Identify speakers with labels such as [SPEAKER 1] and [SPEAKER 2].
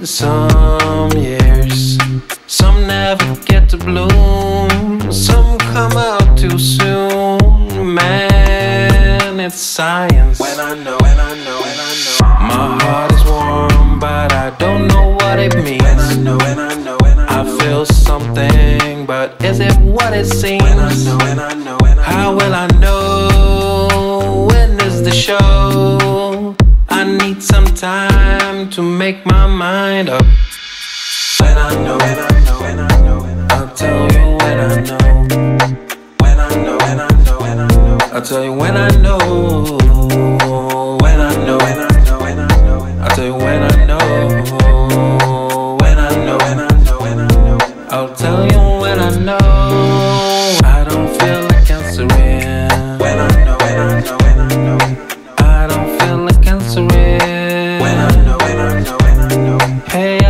[SPEAKER 1] Some years, some never get to bloom, some come out too soon. Man, it's science. When I know, my heart is warm, but I don't know what it means. I feel something, but is it what it seems? How will I know? When is the show? I need some time to make my mind up. When I know, I'll tell you when I know. I'll tell you when I know. When I know, I'll tell you when I know. When I know, I'll tell you when I know. I don't feel like answering. When I know, I don't feel like answering. When I know, hey.